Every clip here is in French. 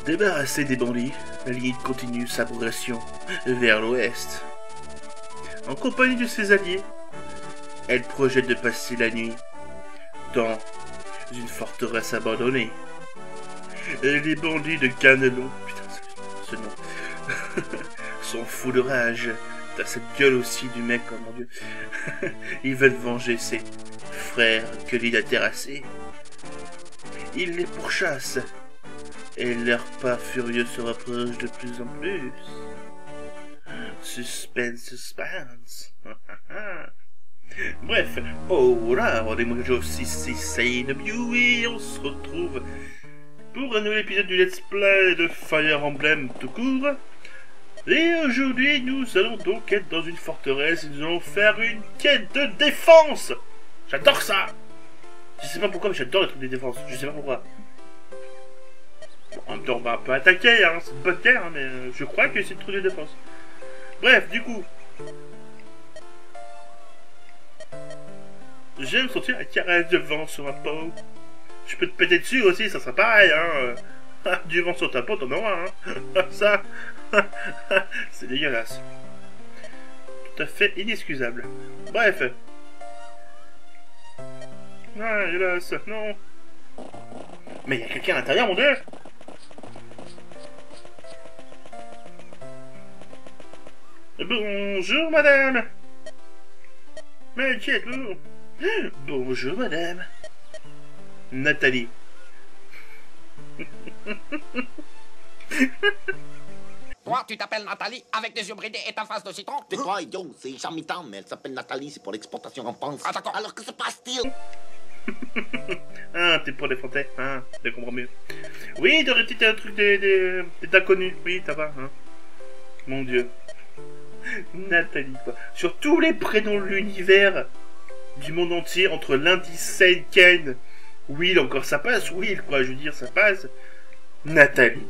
Débarrassée des bandits, la ligne continue sa progression vers l'ouest. En compagnie de ses alliés, elle projette de passer la nuit dans une forteresse abandonnée. Et les bandits de Ganelon, putain, ce nom, sont fous de rage. T'as cette gueule aussi du mec, oh mon dieu. Ils veulent venger ses frères que l'île a terrassés. Ils les pourchassent. Et leur pas furieux se rapproche de plus en plus. Suspense, suspense. Bref, oh là, rendez-moi aussi c'est View et on se retrouve pour un nouvel épisode du Let's Play de Fire Emblem tout court. Et aujourd'hui, nous allons donc être dans une forteresse et nous allons faire une quête de défense. J'adore ça. Je sais pas pourquoi, mais j'adore les trucs de défense. Je sais pas pourquoi. Bon, en même temps, on va pas attaquer, hein, c'est une bonne guerre, hein, mais je crois que c'est le truc de défense. Bref, du coup, j'aime sentir la caresse de vent sur ma peau. Je peux te péter dessus aussi, ça sera pareil, hein. Du vent sur ta peau, t'en auras, hein. Ça, c'est dégueulasse. Tout à fait inexcusable. Bref. Ah, hélas, non. Mais il y a quelqu'un à l'intérieur, mon dieu. Bonjour, madame. Mais qui êtes-vous? Bonjour, madame. Nathalie. Toi, tu t'appelles Nathalie avec des yeux bridés et ta face de citron? Tais-toi, idiot, c'est Charmitan, mais elle s'appelle Nathalie, c'est pour l'exportation en France. Ah, d'accord. Alors que se passe-t-il? Ah, t'es pour les Français, hein, je comprends mieux. Oui, t'aurais été un truc des inconnus, oui, ça va, hein. Mon dieu. Nathalie, quoi. Sur tous les prénoms de l'univers du monde entier, entre lundi, Saint, Ken, Will, encore ça passe, Will, quoi, je veux dire, ça passe. Nathalie.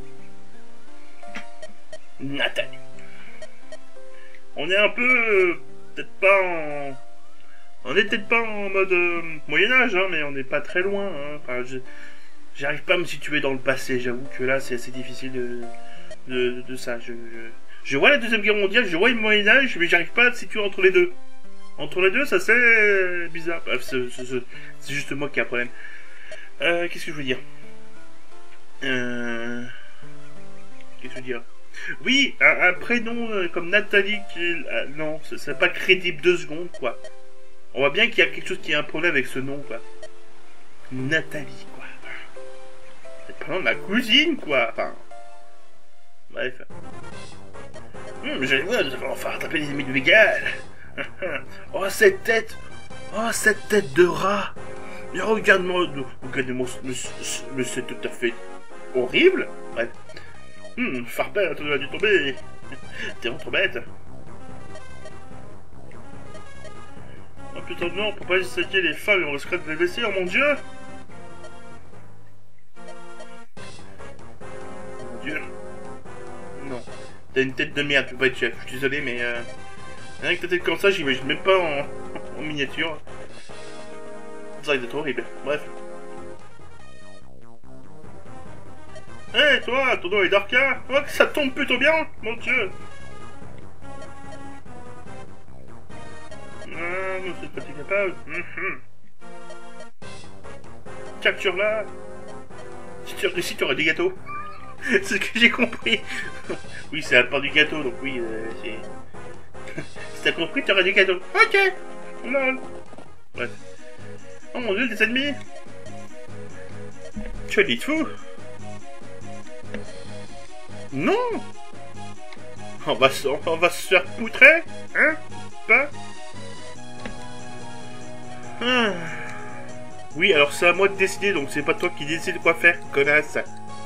Nathalie. On est un peu, peut-être pas en... On est peut-être pas en mode Moyen-Âge, hein, mais on n'est pas très loin, hein. Enfin, j'arrive pas à me situer dans le passé, j'avoue que là, c'est assez difficile de ça. Je vois la Deuxième Guerre mondiale, je vois le Moyen-Âge, mais j'arrive pas à me situer entre les deux. Entre les deux, ça c'est bizarre. Bref, c'est juste moi qui ai un problème. Qu'est-ce que je veux dire Qu'est-ce que je veux dire Oui, un prénom comme Nathalie, non, c'est pas crédible 2 secondes, quoi. On voit bien qu'il y a quelque chose qui a un problème avec ce nom, quoi. Nathalie, quoi. C'est le prénom de ma cousine, quoi. Enfin... Bref. J'allais voir, nous allons enfin rattraper les ennemis de Végal. Oh, cette tête. Oh, cette tête de rat. Mais regarde-moi, mais c'est tout à fait horrible. Bref. Farpel, tu dois dû tomber. T'es vraiment trop bête. Oh putain, non, on peut pas essayer les femmes et on risquerait de les blesser, oh mon dieu. Mon dieu. Non. T'as une tête de merde, tu peux pas être chef, je suis désolé, mais rien que ta tête comme ça, j'imagine même pas en miniature. Ça risque d'être horrible. Bref. Hé, hey, toi, ton dos est d'Arca. Oh, que ça tombe plutôt bien, mon dieu. Ah, mais c'est pas capable. Capture-la. Si tu réussis, tu auras des gâteaux. C'est ce que j'ai compris. Oui, c'est la part du gâteau, donc oui, c'est... Si t'as compris, tu auras des gâteaux. Ok. Non. Bref. Oh mon dieu, des ennemis. Tu as dit de fou. Non. On va se faire poutrer. Hein. Pas. Oui, alors c'est à moi de décider, donc c'est pas toi qui décide quoi faire, connasse.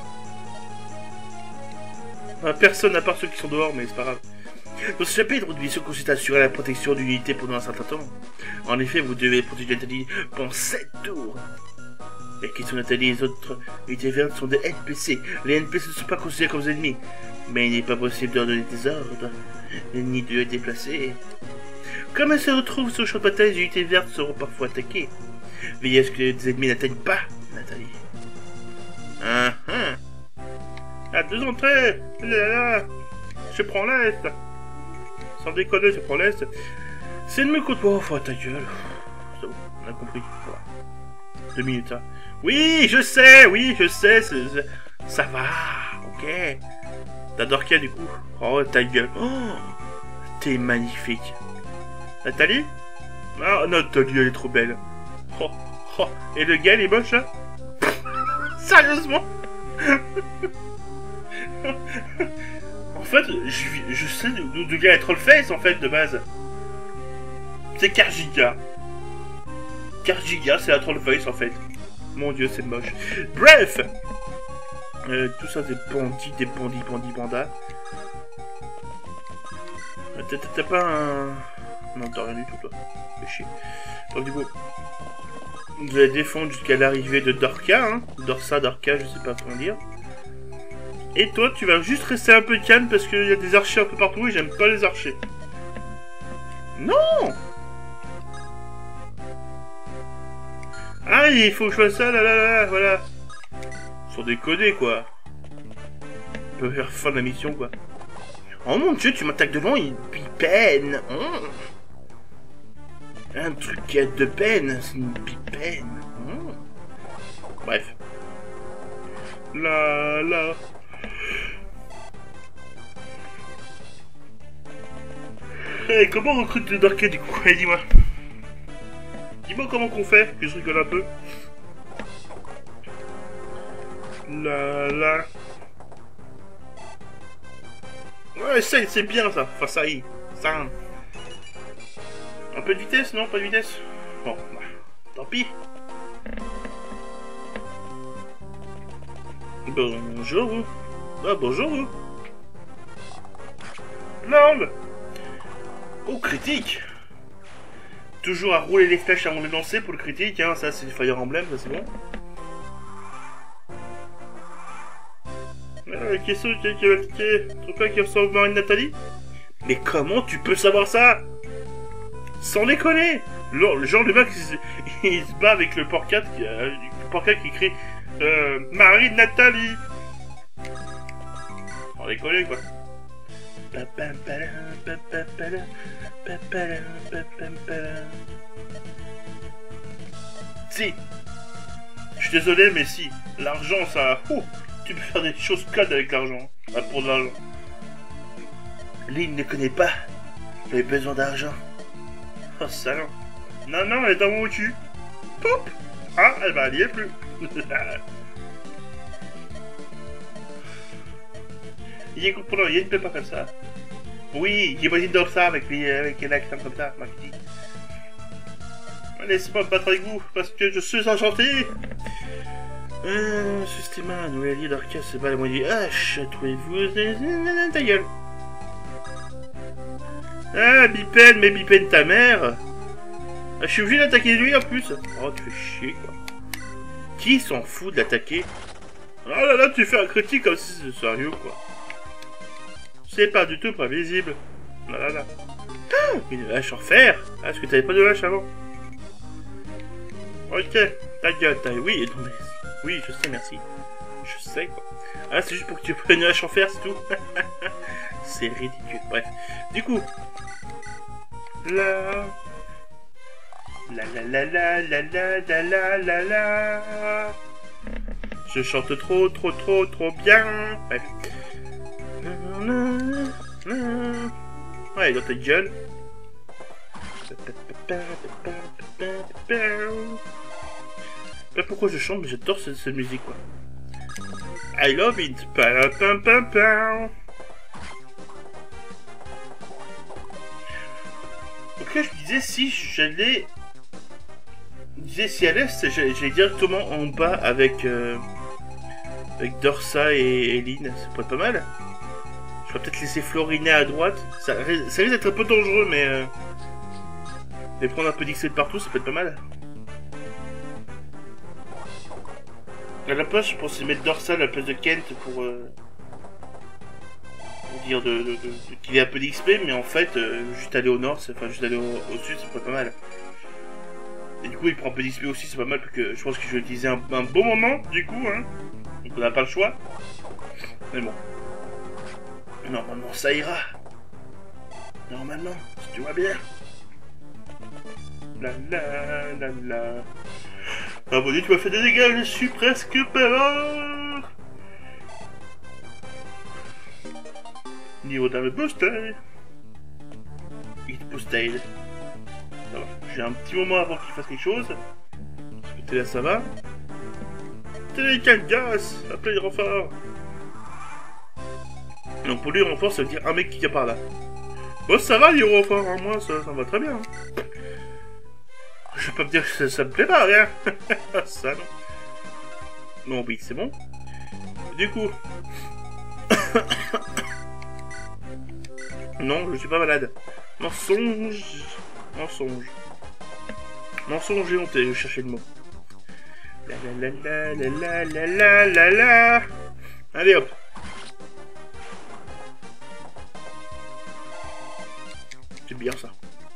Personne à part ceux qui sont dehors, mais c'est pas grave. Dans ce chapitre, votre mission consiste à assurer la protection d'une unité pendant un certain temps. En effet, vous devez protéger Nathalie pendant 7 tours. Les questions de Nathalie et les autres unités vertes sont des NPC. Les NPC ne sont pas considérés comme des ennemis. Mais il n'est pas possible de leur donner des ordres, ni de les déplacer. Comme elles se retrouvent sur le champ de bataille, les unités vertes seront parfois attaquées. Veillez à ce que les ennemis n'atteignent pas Nathalie. 2 entrées. Là. Je prends l'Est. Sans déconner, je prends l'Est. C'est de me côté. Oh, faut ta gueule. C'est bon, on a compris. Voilà. 2 minutes, hein. Oui, je sais, ça va, ok. T'adores qui, du coup? Oh, ta gueule. Oh, t'es magnifique. Nathalie? Ah, Nathalie, elle est trop belle. Oh, oh. Et le gars, il est moche, là? Sérieusement? En fait, je sais d'où le gars est trollface, en fait, de base. C'est Cargiga. Cargiga, c'est la trollface, en fait. Mon dieu, c'est moche. Bref, tout ça, des bandits, bandas. T'as pas un... Non, t'as rien du tout, toi. Fais chier. Donc, du coup, vous allez défendre jusqu'à l'arrivée de Dorka, hein. Dorka, je sais pas comment dire. Et toi, tu vas juste rester un peu calme parce qu'il y a des archers un peu partout et j'aime pas les archers. Non! Ah, il faut que je fasse ça, là, voilà. Sans déconner, quoi. On peut faire fin de la mission, quoi. Oh mon dieu, tu m'attaques devant, il peine. Un truc qui a de peine, c'est une pipenne. Bref. Là. Hey, comment on recrute le Dorka, du coup? Allez, dis-moi. Dis-moi comment qu'on fait, que je rigole un peu. Là. Ouais, c'est bien ça. Enfin, ça y est. Ça. Un peu de vitesse, non? Pas de vitesse? Bon, bah, tant pis. Bonjour. Ah, bonjour. Non. Oh, critique. Toujours à rouler les flèches avant de les lancer pour le critique, hein, ça c'est du Fire Emblem, ça c'est bon. Qu'est-ce qui va piquer? Tu crois qu'il ressemble à une Nathalie? Mais comment tu peux savoir ça? Sans déconner! Le genre de mec il se bat avec le porcat qui crie Marie de Nathalie! Sans déconner quoi. Si. Je suis désolé, mais si. L'argent, ça... Ouh, tu peux faire des choses codes avec l'argent. Ah, pour de l'argent. Lynn ne connaît pas les besoins d'argent. Oh, salaud. Non, elle est dans mon cul. Poup. Ah, elle va y est plus. Il est comprenant, il ne peut pas faire ça. Oui, j'imagine dans ça avec un accent comme ça, Marty. Laissez-moi me battre avec vous, parce que je suis enchanté. Systéma, nouvel allié d'Arca se bat la moitié. Ah, chatouez-vous, ta gueule. Ah, Bipen, mais Bipen ta mère. Ah, je suis obligé d'attaquer lui en plus. Oh, tu fais chier, quoi. Qui s'en fout de l'attaquer? Oh là, tu fais un critique comme si c'était sérieux, quoi. C'est pas du tout prévisible. Là. Une hache en fer. Ah, est-ce que t'avais pas de hache avant? Ok, ta gueule, oui, non mais... Oui, je sais, merci. Je sais, quoi. Ah, c'est juste pour que tu prennes une hache en fer, c'est tout. C'est ridicule, bref. Du coup... La... Je chante trop bien. Bref. Ouais, dans ta gueule. Là, pourquoi je chante? J'adore cette musique, quoi. I love it. Donc là, je me disais, si j'allais... si à l'est, j'allais directement en bas avec Dorsa et Lynn. Ça pourrait être pas mal. Je vais peut-être laisser Florina à droite. Ça risque d'être un peu dangereux, mais... les prendre un peu d'XP de partout, ça peut être pas mal. À la place, je pensais mettre Dorsa à la place de Kent pour dire qu'il ait un peu d'XP, mais en fait, juste aller au nord, enfin juste aller au sud, ça pourrait être pas mal. Et du coup, il prend un peu d'XP aussi, c'est pas mal, parce que je pense que je vais utiliser un bon moment, du coup, hein. Donc on n'a pas le choix. Mais bon. Normalement, ça ira. Normalement, si tu vois bien. La la la la. Ah bon, tu m'as fait des dégâts, je suis presque pas mort. Niveau d'un booster. Hit boosted. Ça va. J'ai un petit moment avant qu'il fasse quelque chose. Parce que là ça va. Télécalgas, appelez le renfort. Donc pour lui renfort ça veut dire un mec qui vient par là. Bon ça va les renforts, hein, moi ça me va très bien. Hein. Je vais pas me dire que ça me plaît pas, rien. Ça non. Non oui c'est bon. Du coup. Non je suis pas malade. Mensonge. Mensonge. Mensonge et honté, je cherchais le mot. La la la la la la la la. Allez hop. C'est bien ça.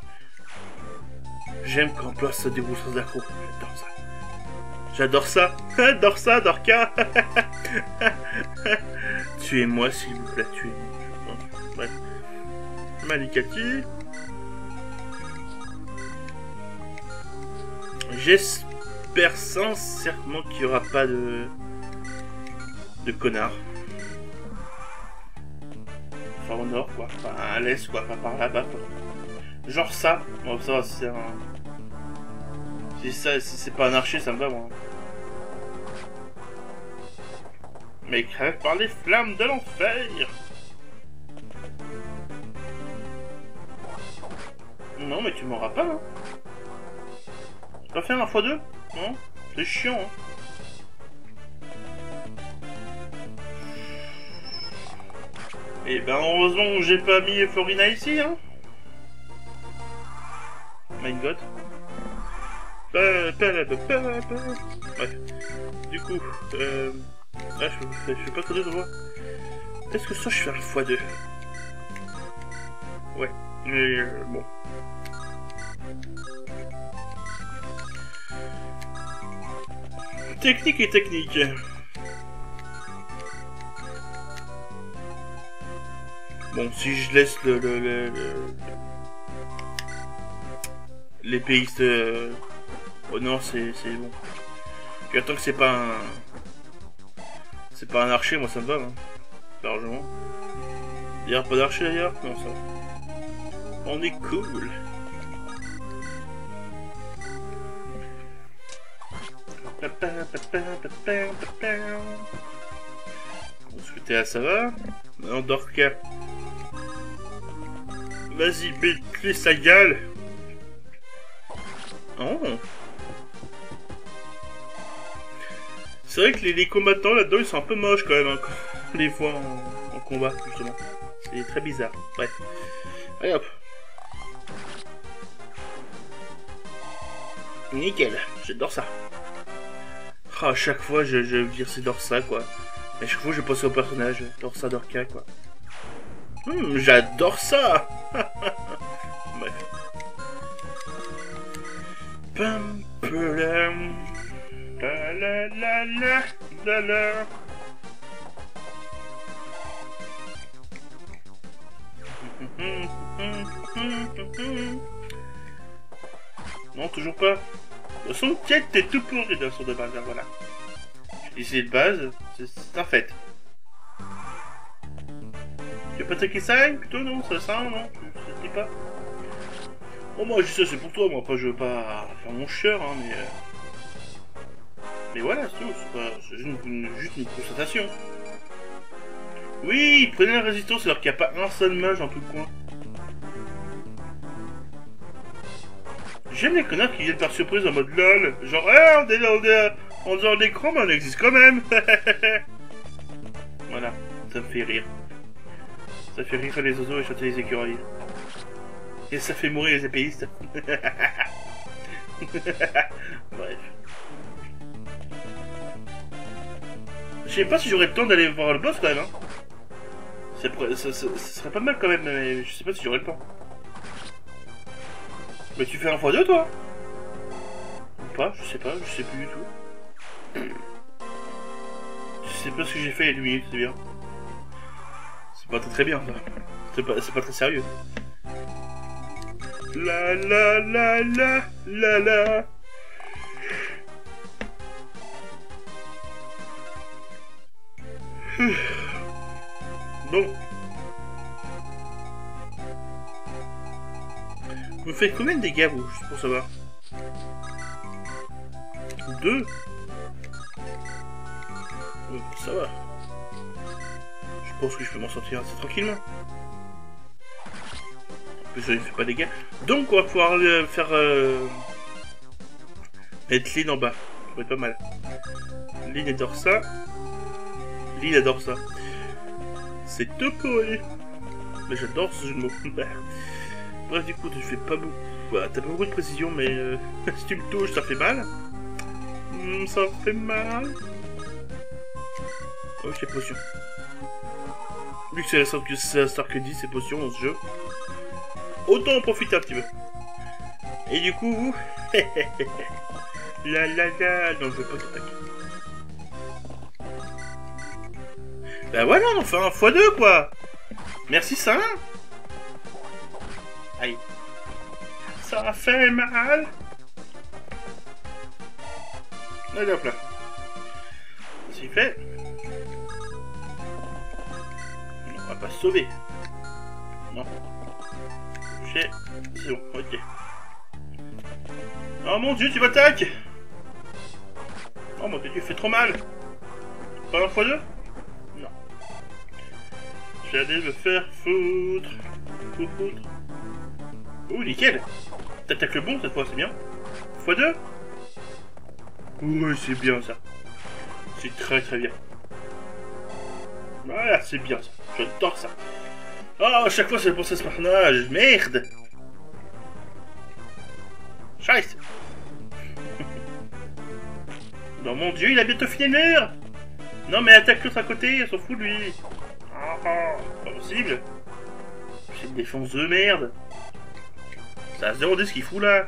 J'aime quand Place se déroule sans accro. J'adore ça. J'adore ça. J'adore ça, Dorka. Tuez-moi s'il vous plaît, tuez-moi. Bref. Malikati. J'espère sincèrement qu'il n'y aura pas de connards. Enfin au nord quoi, enfin à l'est quoi, pas par là-bas quoi. Genre ça, bon ça va c'est un... Si c'est pas un archer ça me va moi. Mais crève par les flammes de l'enfer. Non mais tu m'auras pas hein. Pas faire un x2? Non? C'est chiant hein. Et ben heureusement que j'ai pas mis Florina ici hein. My god. Bref. Du coup, là je fais pas trop de voir. Est-ce que ça je fais un x2? Ouais, mais bon. Technique et technique. Bon, si je laisse l'épéiste au nord, c'est bon. Puis attends que c'est pas un archer, moi ça me va, hein. Largement. D'ailleurs, pas d'archer d'ailleurs? Non, ça va. On est cool. Est-ce que t'es là, ça va? Non, Dorka. Vas-y, bête sa gueule. Oh. C'est vrai que les combattants là-dedans, ils sont un peu moches quand même, hein, quand on les voit en combat, justement. C'est très bizarre. Bref. Allez hop. Nickel, j'adore ça. Ah, à chaque fois, je vire c'est Dorsa, quoi. Et à chaque fois, je passe au personnage, Dorsa Dorka, quoi. J'adore ça. Bref. Pam, pam, la la la la la la. Non, toujours pas. Le son de quête est tout pourri dans le son de base, voilà. Ici de base, c'est un fait. Tu veux pas traquer ça plutôt non? Ça sent non? Je sais pas. Bon moi je sais c'est pour toi, moi pas je veux pas faire mon chieur hein, mais voilà c'est tout, c'est juste une constatation. Oui, prenez la résistance alors qu'il n'y a pas un seul mage dans tout le coin. J'aime les connards qui viennent par surprise en mode lol, genre on est en dehors de l'écran mais on existe quand même. Voilà, ça me fait rire. Ça fait rire les oiseaux et chanter les écureuils. Et ça fait mourir les épéistes. Bref. Je sais pas si j'aurais le temps d'aller voir le boss quand même. Hein. Ça serait pas mal quand même, mais je sais pas si j'aurais le temps. Mais tu fais un x2 toi? Ou pas? Je sais pas, je sais plus du tout. Je sais pas ce que j'ai fait il y a 2 minutes, c'est bien. pas très bien, ça. C'est pas très sérieux. La la la la la la. Bon. Vous faites combien de dégâts, vous, juste pour savoir? 2. Ça va. Je pense que je peux m'en sortir assez tranquillement. En plus, je ne fais pas de dégâts. Donc, on va pouvoir faire... mettre Lynn en bas. Ça va être pas mal. Lynn adore ça. Lynn adore ça. C'est top pour elle. Mais j'adore ce jeu de mots. Bref, du coup, je fais pas beaucoup... Voilà, t'as pas beaucoup de précision, mais si tu me touches, ça fait mal. Ça fait mal. Ok, potion. Vu que c'est la star que dit, c'est potion dans ce jeu. Autant en profiter un petit peu. Et du coup... la la la... Non, je veux pas t'attaquer. Bah voilà, on fait un x2, quoi. Merci, ça. Aïe. Ça fait mal. Allez, hop là. C'est fait. On va pas se sauver. Non. C'est bon, ok. Oh mon dieu, tu m'attaques. Oh mon dieu, tu fais trop mal. Pas un x2? Non. J'allais me faire foutre. Foutre. Oh, nickel. T'attaques le bon cette fois, c'est bien. x2? Oui, c'est bien ça. C'est très très bien. Voilà, c'est bien ça. J'adore ça. Oh, à chaque fois c'est pour ce personnage. Merde. Scheiße. Non, mon dieu, il a bientôt fini le mur. Non, mais attaque l'autre à côté, elle s'en fout de lui. Ah, pas possible. C'est une défense de merde. Ça a 0 ce qu'il fout là.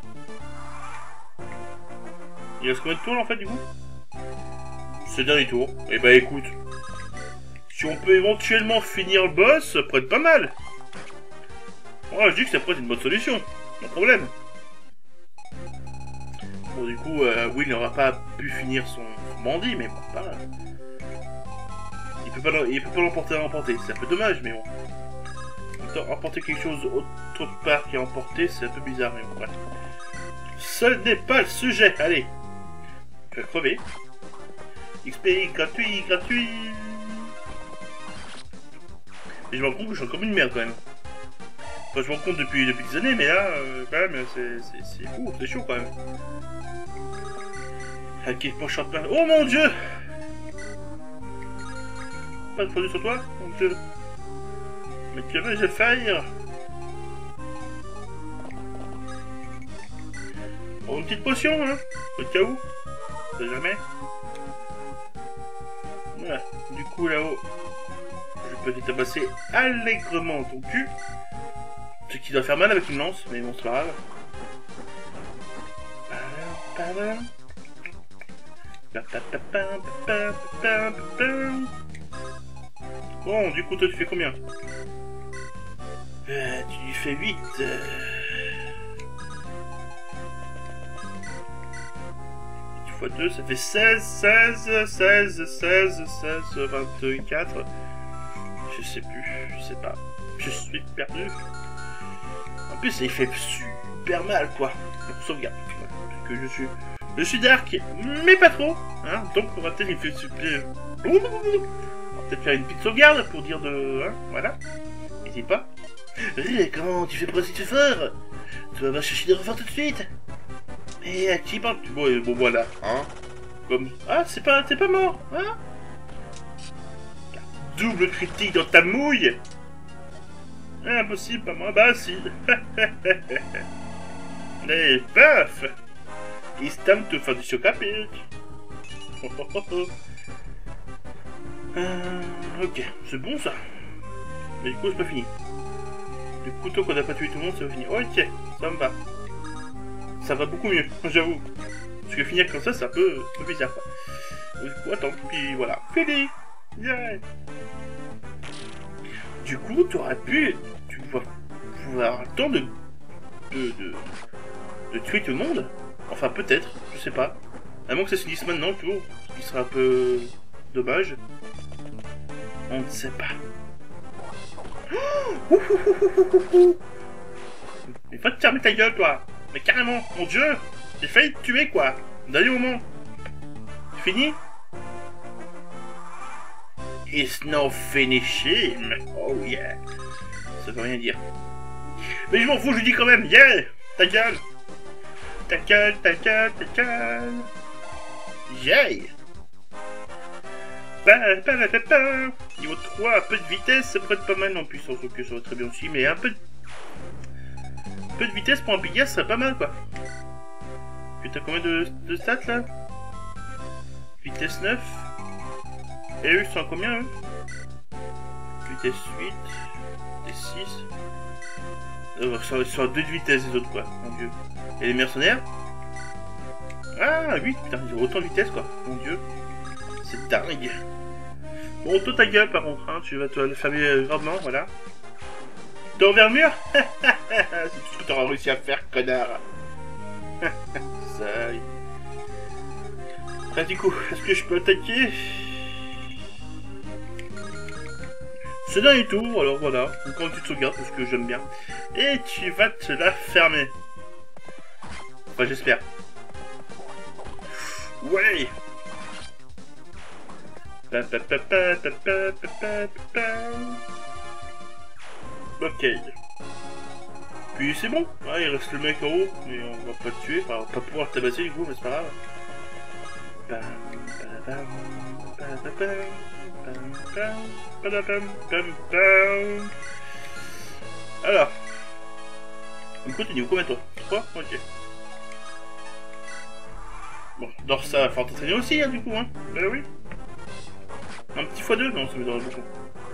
Il reste combien de tours en fait du coup? C'est le dernier tour. Et bah écoute, si on peut éventuellement finir le boss, ça pourrait être pas mal. Moi je dis que ça pourrait être une bonne solution, pas de problème. Bon du coup, Will n'aura pas pu finir son bandit, mais bon, pas grave. Il peut pas l'emporter à l'emporter, c'est un peu dommage, mais bon. En même temps, emporter quelque chose autre part qu'à emporter, c'est un peu bizarre, mais bon, bref. Ce n'est pas le sujet, allez. Je vais crever. XP gratuit, gratuit. Et je me rends compte que je suis comme une merde quand même. Enfin, je me rends compte depuis des années, mais là, quand même, c'est fou, c'est chaud quand même. Ok, prochain plein. Oh mon dieu! Pas de produit sur toi? Mon dieu. Mais que vais-je faire? Oh, une petite potion, hein? Au cas où. On sait jamais. Voilà. Du coup, là-haut, je peux te tabasser allègrement ton cul. Ce qui doit faire mal avec une lance, mais bon, c'est pas grave. Bon, du coup, toi, tu fais combien? Tu fais 8. X 2, ça fait 16, 16, 16, 16, 16, 24. Je sais plus, je sais pas. Je suis perdu. En plus, il fait super mal, quoi. Donc, sauvegarde. Parce que je suis dark, mais pas trop. Hein, donc, on va peut-être faire une petite sauvegarde pour dire de... Hein, voilà. N'hésite pas. Comment tu fais pour rester fort? Tu vas chercher des renforts tout de suite. Et à qui parle-tu? Bon, voilà, hein. Comme... Ah, t'es pas mort, hein. Double critique dans ta mouille. Impossible, pas moi, bah si. Mais paf. It's time to faire du choc à pic. Ok, c'est bon ça. Mais du coup, c'est pas fini. Du couteau qu'on a pas tué tout le monde, c'est fini. Ok, ça me va. Ça va beaucoup mieux, j'avoue. Parce que finir comme ça, c'est un peu bizarre, quoi. Du coup, attends, puis voilà. Fini. Yeah. Du coup, tu aurais pu... Tu vas avoir le temps de tuer tout le monde. Enfin, peut-être, je sais pas. À moins que ça se finisse maintenant, toujours. Ce qui serait un peu... dommage. On ne sait pas. Mais va te fermer ta gueule, toi. Mais carrément, mon dieu. J'ai failli te tuer, quoi. Dernier moment. C'est fini? It's no finishing. Oh yeah. Ça veut rien dire. Mais je m'en fous, je dis quand même. Yeah. Ta gueule. Ta gueule, ta gueule, ta gueule. Yeah. Niveau 3, un peu de vitesse, ça pourrait être pas mal non plus, sans que ça va très bien aussi, mais un peu de vitesse pour un Pigas, ça serait pas mal quoi. Tu t'as combien de stats là? Vitesse 9. Et eux, ils sont à combien eux? Vitesse 8. Vitesse 6. Ils sont à 2 de vitesse les autres quoi, mon dieu. Et les mercenaires? Ah 8, putain, ils ont autant de vitesse quoi, mon dieu. C'est dingue. Bon, toi ta gueule par contre, hein, tu vas te le fermer gravement, voilà. T'es envers le mur? C'est tout ce que t'auras réussi à faire, connard. Ça. Ah, du coup, est-ce que je peux attaquer? C'est dernier tour, alors voilà. Quand tu te sauvegardes, parce que j'aime bien. Et tu vas te la fermer. Enfin, j'espère. Ouais. Ok. Puis c'est bon. Ah, il reste le mec en haut, mais on va pas le tuer. Enfin, on va pas pouvoir le tabasser du coup, mais c'est pas grave. Alors. On continue, combien toi? 3? Ok. Bon, dans ça, il va falloir t'entraîner aussi, hein, du coup, hein. Ben oui. Un petit x2? Non, ça me donnerait beaucoup.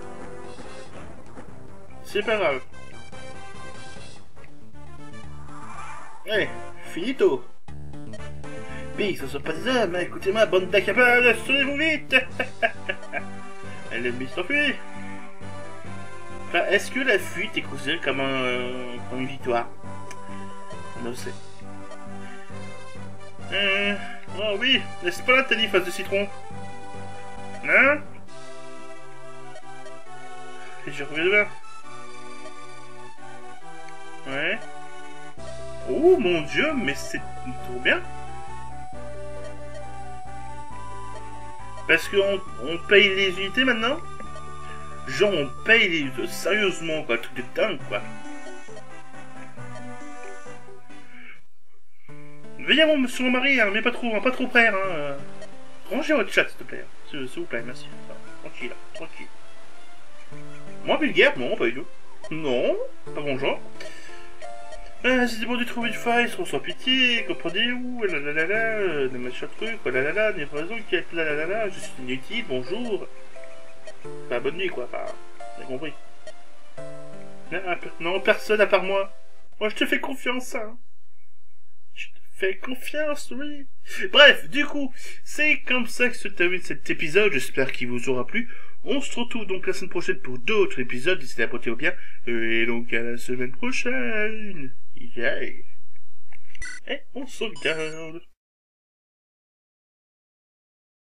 C'est pas grave. Allez, finito. Big, ce ne sont pas des hommes, écoutez-moi, bande d'incapables, sauvez-vous vite. L'ennemi s'enfuit. Enfin, est-ce que la fuite est considérée comme une victoire? Non, c'est... Oh oui, n'est-ce pas là, Teddy, face de citron? Hein? Et je reviens de là. Ouais. Oh mon dieu, mais c'est trop bien. Parce qu'on paye les unités maintenant? Genre on paye les... Sérieusement quoi, truc de dingue quoi. Veillez à sur mon mari, hein, mais pas trop frère. Hein. Rangez votre chat s'il te plaît. S'il vous plaît, merci. Tranquille, tranquille. Moi vulgaire? Non, pas du tout. Non, pas bon genre. C'était bon de trouver une faille, sans pitié, comprenez-vous, ne machin truc, n'est pas raison, je suis inutile, bonjour. Bah, bonne nuit, quoi, enfin, t'as compris. Non, personne à part moi. Moi, je te fais confiance, hein. Je te fais confiance, oui. Bref, du coup, c'est comme ça que se termine cet épisode, j'espère qu'il vous aura plu. On se retrouve donc la semaine prochaine pour d'autres épisodes, d'ici là, portez-vous bien, et donc à la semaine prochaine. Yeah. Et on sauvegarde.